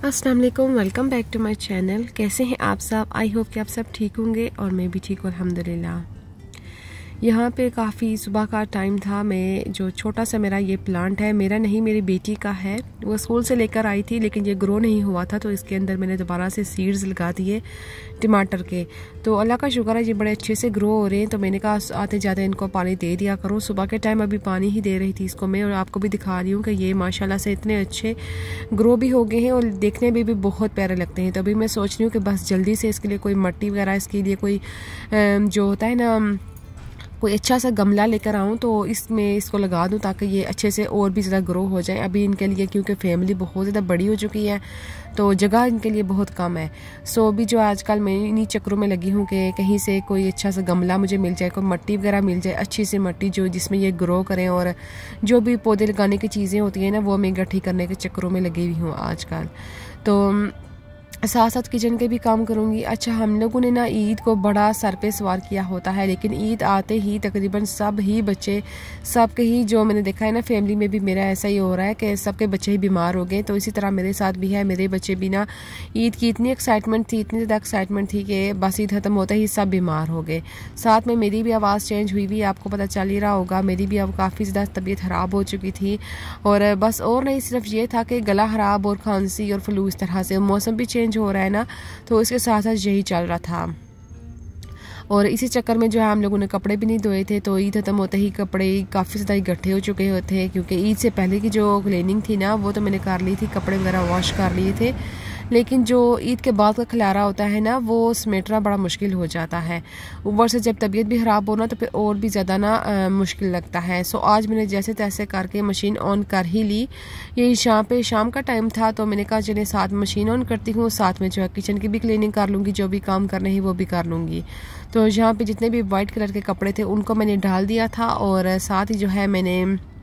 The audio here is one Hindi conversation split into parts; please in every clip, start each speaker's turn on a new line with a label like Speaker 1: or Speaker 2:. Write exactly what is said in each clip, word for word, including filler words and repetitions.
Speaker 1: अस्सलाम वालेकुम, welcome back to my channel. कैसे हैं आप सब? आई होप कि आप सब ठीक होंगे और मैं भी ठीक हूँ अल्हम्दुलिल्लाह। यहाँ पे काफ़ी सुबह का टाइम था। मैं जो छोटा सा मेरा ये प्लांट है, मेरा नहीं मेरी बेटी का है, वो स्कूल से लेकर आई थी लेकिन ये ग्रो नहीं हुआ था, तो इसके अंदर मैंने दोबारा से सीड्स लगा दिए टमाटर के। तो अल्लाह का शुक्र है ये बड़े अच्छे से ग्रो हो रहे हैं। तो मैंने कहा आते जाते इनको पानी दे दिया करूँ। सुबह के टाइम अभी पानी ही दे रही थी इसको मैं, और आपको भी दिखा रही हूँ कि ये माशाल्लाह से इतने अच्छे ग्रो भी हो गए हैं और देखने में भी बहुत प्यारे लगते हैं। तो अभी मैं सोच रही हूँ कि बस जल्दी से इसके लिए कोई मिट्टी वगैरह, इसके लिए कोई जो होता है ना, कोई अच्छा सा गमला लेकर आऊँ तो इसमें इसको लगा दूँ ताकि ये अच्छे से और भी ज़्यादा ग्रो हो जाए। अभी इनके लिए क्योंकि फैमिली बहुत ज़्यादा बड़ी हो चुकी है तो जगह इनके लिए बहुत कम है। सो अभी जो आजकल मैं इन्हीं चक्रों में लगी हूँ कि कहीं से कोई अच्छा सा गमला मुझे मिल जाए, कोई मिट्टी वगैरह मिल जाए, अच्छी सी मिट्टी जो जिसमें ये ग्रो करें, और जो भी पौधे लगाने की चीज़ें होती हैं ना वो मैं इकट्ठी करने के चक्रों में लगी हुई हूँ आजकल। तो साथ साथ किचन के भी काम करूँगी। अच्छा, हम लोगों ने ना ईद को बड़ा सर पे सवार किया होता है, लेकिन ईद आते ही तकरीबन सब ही बच्चे, सबके ही जो मैंने देखा है ना फैमिली में भी मेरा ऐसा ही हो रहा है कि सबके बच्चे ही बीमार हो गए। तो इसी तरह मेरे साथ भी है, मेरे बच्चे भी ना ईद की इतनी एक्साइटमेंट थी, इतनी ज़्यादा एक्साइटमेंट थी कि बस ईद ख़त्म होते ही सब बीमार हो गए। साथ में मेरी भी आवाज़ चेंज हुई हुई, आपको पता चल ही रहा होगा, मेरी भी अब काफ़ी ज़्यादा तबीयत ख़राब हो चुकी थी। और बस और नहीं, सिर्फ ये था कि गला ख़राब और खांसी और फ्लू, इस तरह से मौसम भी चेंज हो रहा है ना, तो इसके साथ साथ यही चल रहा था। और इसी चक्कर में जो है हम लोगों ने कपड़े भी नहीं धोए थे, तो ईद खत्म होते ही कपड़े काफ़ी ज़्यादा इकट्ठे हो चुके होते हैं, क्योंकि ईद से पहले की जो क्लीनिंग थी ना वो तो मैंने कर ली थी, कपड़े वगैरह वॉश कर लिए थे, लेकिन जो ईद के बाद का खिलारा होता है ना वो समेटना बड़ा मुश्किल हो जाता है। ऊपर से जब तबीयत भी ख़राब हो ना तो फिर और भी ज़्यादा ना आ, मुश्किल लगता है। सो आज मैंने जैसे तैसे करके मशीन ऑन कर ही ली। ये शाम पे शाम का टाइम था तो मैंने कहा चले साथ मशीन ऑन करती हूँ, साथ में जो है किचन की भी क्लीनिंग कर लूँगी, जो भी काम करने हैं वो भी कर लूँगी। तो यहाँ पे जितने भी वाइट कलर के कपड़े थे उनको मैंने डाल दिया था, और साथ ही जो है मैंने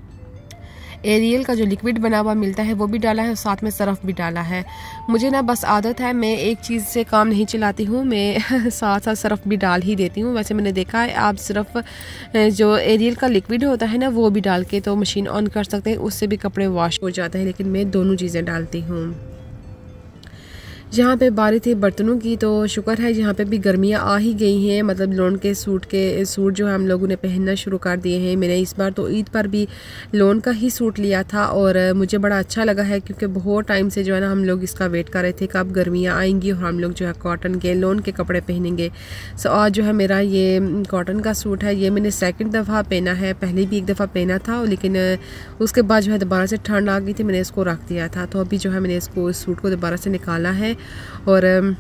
Speaker 1: एरियल का जो लिक्विड बना हुआ मिलता है वो भी डाला है, और साथ में सरफ भी डाला है। मुझे ना बस आदत है, मैं एक चीज़ से काम नहीं चलाती हूँ, मैं साथ साथ सरफ भी डाल ही देती हूँ। वैसे मैंने देखा है आप सिर्फ जो एरियल का लिक्विड होता है ना वो भी डाल के तो मशीन ऑन कर सकते हैं, उससे भी कपड़े वॉश हो जाते हैं, लेकिन मैं दोनों चीज़ें डालती हूँ। जहाँ पे बारी थी बर्तनों की, तो शुक्र है यहाँ पे भी गर्मियाँ आ ही गई हैं, मतलब लोन के सूट के सूट जो है हम लोगों ने पहनना शुरू कर दिए हैं। मैंने इस बार तो ईद पर भी लोन का ही सूट लिया था और मुझे बड़ा अच्छा लगा है, क्योंकि बहुत टाइम से जो है ना हम लोग इसका वेट कर रहे थे कब गर्मियाँ आएंगी और हम लोग जो है कॉटन के लोन के कपड़े पहनेंगे। सो आज जो है मेरा ये कॉटन का सूट है, ये मैंने सेकेंड दफ़ा पहना है, पहले भी एक दफ़ा पहना था लेकिन उसके बाद जो है दोबारा से ठंड आ गई थी, मैंने इसको रख दिया था। तो अभी जो है मैंने इसको इस सूट को दोबारा से निकाला है और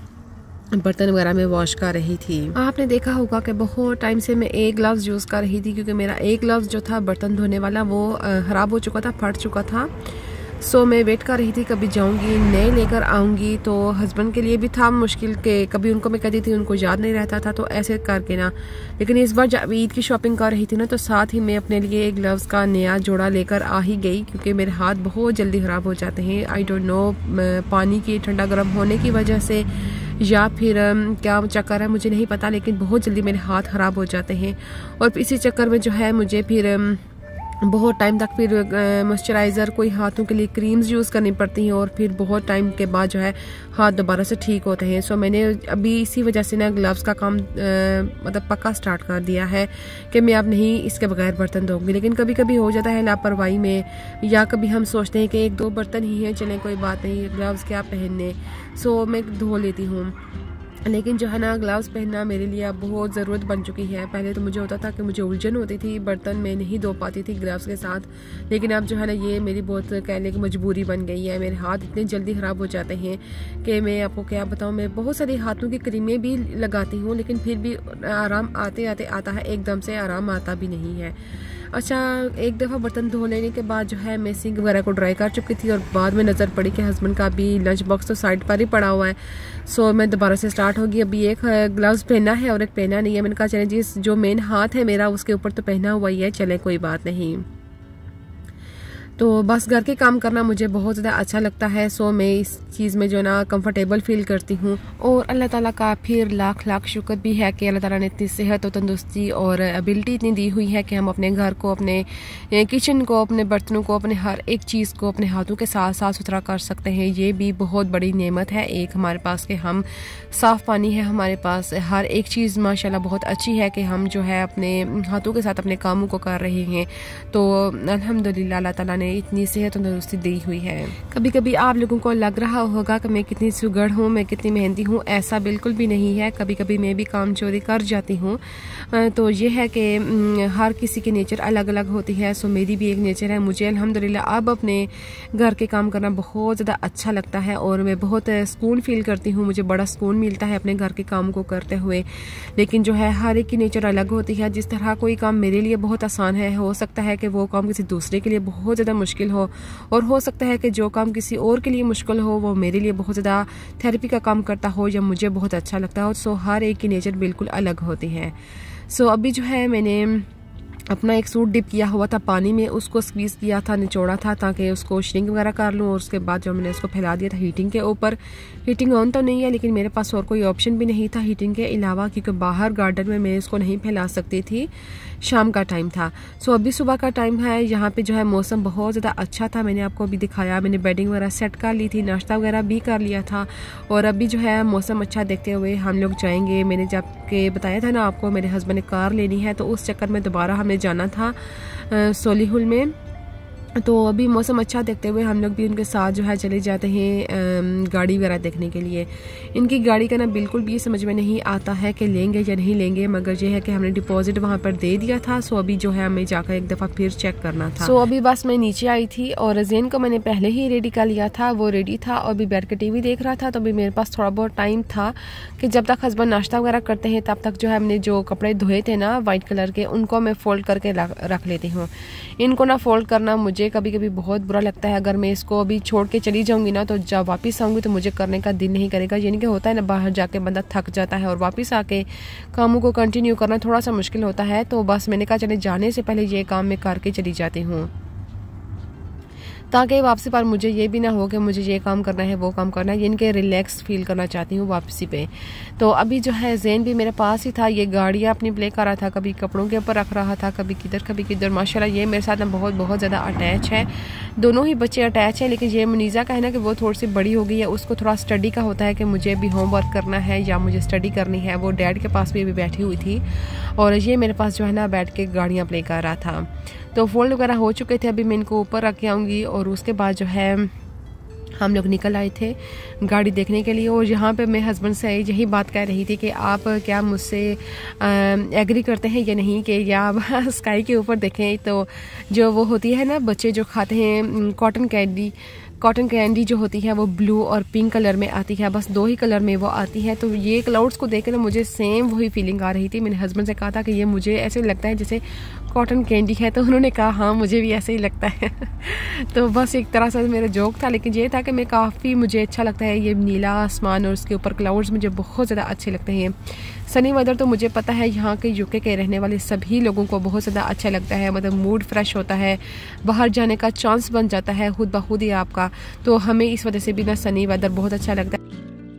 Speaker 1: बर्तन वगैरह में वॉश कर रही थी। आपने देखा होगा कि बहुत टाइम से मैं एक ग्लव्स यूज़ कर रही थी, क्योंकि मेरा एक ग्लव्स जो था बर्तन धोने वाला वो ख़राब हो चुका था, फट चुका था। सो मैं वेट कर रही थी कभी जाऊंगी नए लेकर आऊंगी। तो हस्बैंड के लिए भी था मुश्किल के कभी उनको मैं कहती थी उनको याद नहीं रहता था, तो ऐसे करके ना। लेकिन इस बार जब ईद की शॉपिंग कर रही थी ना तो साथ ही मैं अपने लिए एक ग्लव्स का नया जोड़ा लेकर आ ही गई, क्योंकि मेरे हाथ बहुत जल्दी ख़राब हो जाते हैं। आई डोंट नो, पानी की ठंडा गर्म होने की वजह से या फिर क्या चक्कर है मुझे नहीं पता, लेकिन बहुत जल्दी मेरे हाथ ख़राब हो जाते हैं। और इसी चक्कर में जो है मुझे फिर बहुत टाइम तक फिर मॉइस्चराइज़र, कोई हाथों के लिए क्रीम्स यूज़ करनी पड़ती हैं, और फिर बहुत टाइम के बाद जो है हाथ दोबारा से ठीक होते हैं। सो मैंने अभी इसी वजह से ना ग्लव्स का काम आ, मतलब पक्का स्टार्ट कर दिया है कि मैं अब नहीं इसके बगैर बर्तन धोऊंगी। लेकिन कभी कभी हो जाता है लापरवाही में, या कभी हम सोचते हैं कि एक दो बर्तन ही हैं, चलें कोई बात नहीं, ग्लव्स क्या पहनने, सो मैं धो लेती हूँ। लेकिन जो है ना ग्लव्स पहनना मेरे लिए अब बहुत ज़रूरत बन चुकी है। पहले तो मुझे होता था कि मुझे उलझन होती थी, बर्तन में नहीं धो पाती थी ग्लव्स के साथ, लेकिन अब जो है ना ये मेरी बहुत कहने की मजबूरी बन गई है। मेरे हाथ इतने जल्दी ख़राब हो जाते हैं कि मैं आपको क्या बताऊँ, मैं बहुत सारी हाथों की क्रीमें भी लगाती हूँ, लेकिन फिर भी आराम आते आते आता है, एकदम से आराम आता भी नहीं है। अच्छा, एक दफ़ा बर्तन धो लेने के बाद जो है मैं सिंक वगैरह को ड्राई कर चुकी थी, और बाद में नज़र पड़ी कि हस्बैंड का भी लंच बॉक्स तो साइड पर ही पड़ा हुआ है। सो मैं दोबारा से स्टार्ट होगी। अभी एक ग्लव्स पहना है और एक पहना नहीं है। मैंने कहा चलें जी, जो मेन हाथ है मेरा उसके ऊपर तो पहना हुआ ही है, चलें कोई बात नहीं। तो बस घर के काम करना मुझे बहुत ज़्यादा अच्छा लगता है। सो मैं इस चीज़ में जो है ना कंफर्टेबल फील करती हूँ। और अल्लाह ताला का फिर लाख लाख शुक्र भी है कि अल्लाह ताला ने इतनी सेहत और तंदुरुस्ती और एबिलिटी इतनी दी हुई है कि हम अपने घर को, अपने किचन को, अपने बर्तनों को, अपने हर एक चीज़ को अपने हाथों के साथ साफ सुथरा कर सकते हैं। ये भी बहुत बड़ी नेमत है एक हमारे पास कि हम साफ़ पानी है हमारे पास, हर एक चीज़ माशाल्लाह बहुत अच्छी है कि हम जो है अपने हाथों के साथ अपने कामों को कर रहे हैं। तो अल्हम्दुलिल्लाह अल्लाह ताला ने इतनी सेहत और तंदुरुस्ती दी हुई है। कभी कभी आप लोगों को लग रहा होगा कि मैं कितनी सुगड़ हूँ, मैं कितनी मेहनती हूँ, ऐसा बिल्कुल भी नहीं है। कभी कभी मैं भी काम चोरी कर जाती हूँ। तो ये है कि हर किसी की नेचर अलग अलग होती है। सो मेरी भी एक नेचर है। मुझे अल्हम्दुलिल्लाह अब अपने घर के काम करना बहुत ज़्यादा अच्छा लगता है और मैं बहुत सुकून फील करती हूँ। मुझे बड़ा सुकून मिलता है अपने घर के काम को करते हुए। लेकिन जो है हर एक की नेचर अलग होती है। जिस तरह कोई काम मेरे लिए बहुत आसान है, हो सकता है कि वो काम किसी दूसरे के लिए बहुत ज़्यादा मुश्किल हो, और हो सकता है कि जो काम किसी और के लिए मुश्किल हो वो मेरे लिए बहुत ज़्यादा थेरेपी का काम करता हो या मुझे बहुत अच्छा लगता हो। सो हर एक की नेचर बिल्कुल अलग होती है। सो अभी जो है मैंने अपना एक सूट डिप किया हुआ था पानी में, उसको स्क्वीज़ किया था, निचोड़ा था ताकि उसको श्रिंक वगैरह कर लूँ। और उसके बाद जो मैंने उसको फैला दिया था हीटिंग के ऊपर। हीटिंग ऑन तो नहीं है लेकिन मेरे पास और कोई ऑप्शन भी नहीं था हीटिंग के अलावा, क्योंकि बाहर गार्डन में मैं इसको नहीं फैला सकती थी, शाम का टाइम था। सो अभी सुबह का टाइम है। यहाँ पे जो है मौसम बहुत ज़्यादा अच्छा था, मैंने आपको अभी दिखाया। मैंने बेडिंग वगैरह सेट कर ली थी, नाश्ता वगैरह भी कर लिया था। और अभी जो है मौसम अच्छा देखते हुए हम लोग जाएंगे। मैंने जब के बताया था ना आपको, मेरे हस्बैंड ने कार लेनी है, तो उस चक्कर में दोबारा हमने जाना था सोलीहुल में। तो अभी मौसम अच्छा देखते हुए हम लोग भी उनके साथ जो है चले जाते हैं गाड़ी वगैरह देखने के लिए। इनकी गाड़ी का ना बिल्कुल भी समझ में नहीं आता है कि लेंगे या नहीं लेंगे, मगर ये है कि हमने डिपॉजिट वहाँ पर दे दिया था। सो अभी जो है हमें जाकर एक दफ़ा फिर चेक करना था। सो अभी बस मैं नीचे आई थी और ज़ेन को मैंने पहले ही रेडी कर लिया था, वो रेडी था और अभी बैठ के टीवी देख रहा था। तो अभी मेरे पास थोड़ा बहुत टाइम था कि जब तक हस्बैंड नाश्ता वगैरह करते हैं तब तक जो है हमने जो कपड़े धोए थे ना वाइट कलर के, उनको मैं फोल्ड करके रख लेती हूँ। इनको ना फोल्ड करना मुझे कभी कभी बहुत बुरा लगता है। अगर मैं इसको अभी छोड़ के चली जाऊंगी ना तो जब वापस आऊंगी तो मुझे करने का दिल नहीं करेगा। यानी कि होता है ना, बाहर जाके बंदा थक जाता है और वापस आके कामों को कंटिन्यू करना थोड़ा सा मुश्किल होता है। तो बस मैंने कहा चले जाने से पहले ये काम मैं करके चली जाती हूँ, ताकि वापसी पर मुझे ये भी ना हो कि मुझे ये काम करना है वो काम करना है। यानी कि रिलैक्स फील करना चाहती हूँ वापसी पे। तो अभी जो है ज़ेन भी मेरे पास ही था, ये गाड़ियाँ अपनी प्ले कर रहा था, कभी कपड़ों के ऊपर रख रहा था, कभी किधर कभी किधर। माशाल्लाह ये मेरे साथ ना बहुत बहुत ज़्यादा अटैच है। दोनों ही बच्चे अटैच हैं, लेकिन ये मुनीज़ा का है ना कि वो थोड़ी सी बड़ी हो गई है, उसको थोड़ा स्टडी का होता है कि मुझे भी होमवर्क करना है या मुझे स्टडी करनी है। वो डैड के पास भी अभी बैठी हुई थी और ये मेरे पास जो है ना बैठ के गाड़ियाँ प्ले कर रहा था। तो फोल्ड वगैरह हो चुके थे, अभी मैं इनको ऊपर रख के आऊँगी। और उसके बाद जो है हम लोग निकल आए थे गाड़ी देखने के लिए। और यहाँ पे मैं हस्बैंड से यही बात कह रही थी कि आप क्या मुझसे एग्री करते हैं या नहीं कि या आप स्काई के ऊपर देखें। तो जो वो होती है ना बच्चे जो खाते हैं कॉटन कैंडी, कॉटन कैंडी जो होती है वो ब्लू और पिंक कलर में आती है, बस दो ही कलर में वो आती है। तो ये क्लाउड्स को देख कर मुझे सेम वही फीलिंग आ रही थी। मैंने हस्बैंड से कहा था कि ये मुझे ऐसे लगता है जैसे कॉटन कैंडी है, तो उन्होंने कहा हाँ मुझे भी ऐसे ही लगता है। तो बस एक तरह से मेरा जोक था, लेकिन ये था कि मैं काफ़ी मुझे अच्छा लगता है ये नीला आसमान और उसके ऊपर क्लाउड्स मुझे बहुत ज़्यादा अच्छे लगते हैं। सनी वेदर तो मुझे पता है यहाँ के यूके के रहने वाले सभी लोगों को बहुत ज़्यादा अच्छा लगता है। मतलब मूड फ्रेश होता है, बाहर जाने का चांस बन जाता है खुद ब खुद ही आपका। तो हमें इस वजह से भी ना सनी वेदर बहुत अच्छा लगता है।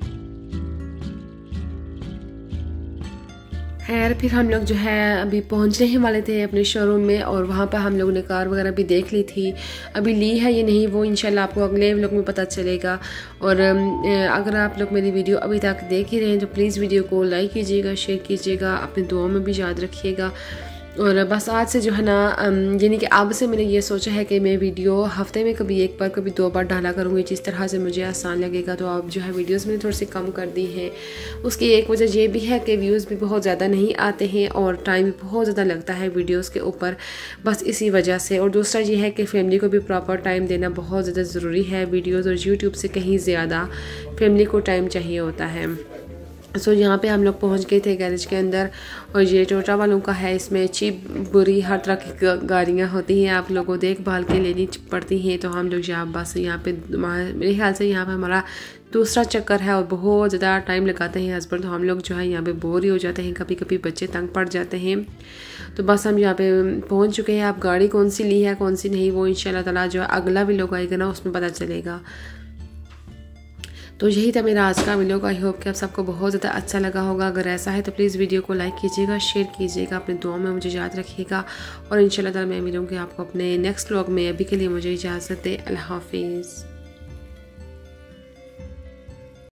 Speaker 1: खैर फिर हम लोग जो है अभी पहुंचने ही वाले थे अपने शोरूम में, और वहाँ पर हम लोगों ने कार वगैरह भी देख ली थी। अभी ली है ये नहीं वो इंशाल्लाह आपको अगले व्लॉग में पता चलेगा। और अगर आप लोग मेरी वीडियो अभी तक देख ही रहे हैं तो प्लीज़ वीडियो को लाइक कीजिएगा, शेयर कीजिएगा, अपनी दुआओं में भी याद रखिएगा। और बस आज से जो है ना यानी कि अब से मैंने ये सोचा है कि मैं वीडियो हफ्ते में कभी एक बार कभी दो बार डाला करूँगी, जिस तरह से मुझे आसान लगेगा। तो अब जो है वीडियोस मैंने थोड़ी सी कम कर दी हैं। उसकी एक वजह ये भी है कि व्यूज़ भी बहुत ज़्यादा नहीं आते हैं और टाइम भी बहुत ज़्यादा लगता है वीडियोज़ के ऊपर, बस इसी वजह से। और दूसरा ये है कि फैमिली को भी प्रॉपर टाइम देना बहुत ज़्यादा ज़रूरी है। वीडियोज़ और यूट्यूब से कहीं ज़्यादा फैमिली को टाइम चाहिए होता है। सो so, यहाँ पे हम लोग पहुँच गए थे गैरेज के अंदर। और ये टोयोटा वालों का है, इसमें अच्छी बुरी हर तरह की गाड़ियाँ होती हैं, आप लोगों को देखभाल के लेनी पड़ती हैं। तो हम लोग यहाँ बस यहाँ पे मेरे ख्याल से यहाँ पे हमारा दूसरा चक्कर है और बहुत ज़्यादा टाइम लगाते हैं हस्बैंड, तो हम लोग जो है यहाँ पे बोर ही हो जाते हैं, कभी कभी बच्चे तंग पड़ जाते हैं। तो बस हम यहाँ पे पहुँच चुके हैं। आप गाड़ी कौन सी ली है कौन सी नहीं वो इंशाल्लाह ताला जो है अगला व्लॉग आएगा ना उसमें पता चलेगा। तो यही था मेरा आज का व्लॉग। आई होप कि आप सबको बहुत ज़्यादा अच्छा लगा होगा। अगर ऐसा है तो प्लीज़ वीडियो को लाइक कीजिएगा, शेयर कीजिएगा, अपने दुआओं में मुझे याद रखिएगा। और इंशाल्लाह ताला मैं मिलूँगी आपको अपने नेक्स्ट व्लॉग में। अभी के लिए मुझे इजाज़त दे। अल्लाह हाफिज़।